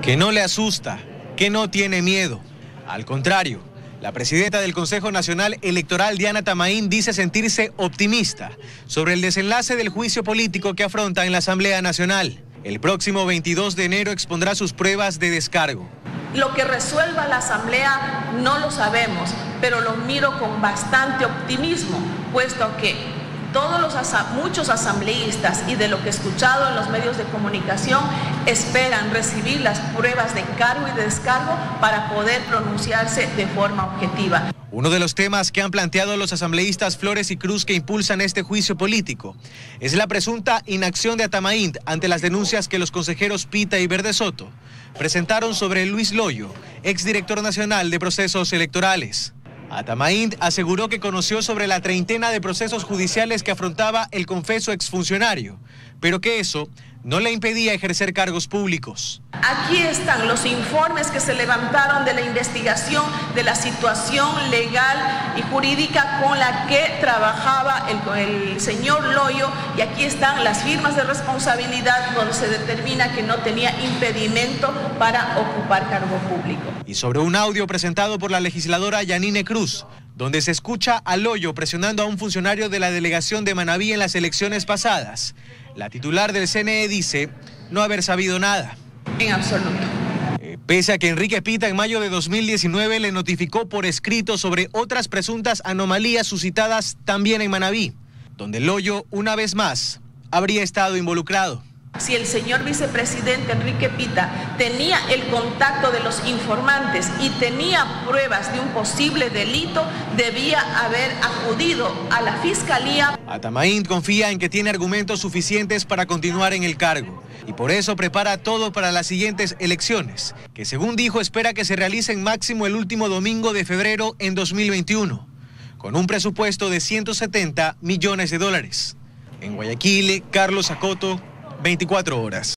que no le asusta, que no tiene miedo. Al contrario, la presidenta del Consejo Nacional Electoral, Diana Tamain, dice sentirse optimista sobre el desenlace del juicio político que afronta en la Asamblea Nacional. El próximo 22 de enero expondrá sus pruebas de descargo. Lo que resuelva la Asamblea no lo sabemos, pero lo miro con bastante optimismo, puesto que muchos asambleístas, y de lo que he escuchado en los medios de comunicación, esperan recibir las pruebas de cargo y de descargo para poder pronunciarse de forma objetiva. Uno de los temas que han planteado los asambleístas Flores y Cruz que impulsan este juicio político es la presunta inacción de Atamaín ante las denuncias que los consejeros Pita y Verde Soto presentaron sobre Luis Loyo, exdirector nacional de procesos electorales. Atamaín aseguró que conoció sobre la treintena de procesos judiciales que afrontaba el confeso exfuncionario, pero que eso no le impedía ejercer cargos públicos. Aquí están los informes que se levantaron de la investigación de la situación legal y jurídica con la que trabajaba el señor Loyo, y aquí están las firmas de responsabilidad donde se determina que no tenía impedimento para ocupar cargo público. Y sobre un audio presentado por la legisladora Yanine Cruz, donde se escucha a Loyo presionando a un funcionario de la delegación de Manabí en las elecciones pasadas, la titular del CNE dice no haber sabido nada. En absoluto. Pese a que Enrique Pita en mayo de 2019 le notificó por escrito sobre otras presuntas anomalías suscitadas también en Manabí, donde Loyo, una vez más, habría estado involucrado. Si el señor vicepresidente Enrique Pita tenía el contacto de los informantes y tenía pruebas de un posible delito, debía haber acudido a la fiscalía. Atamaín confía en que tiene argumentos suficientes para continuar en el cargo y por eso prepara todo para las siguientes elecciones, que según dijo espera que se realicen máximo el último domingo de febrero en 2021, con un presupuesto de 170 millones de dólares. En Guayaquil, Carlos Acoto, 24 horas.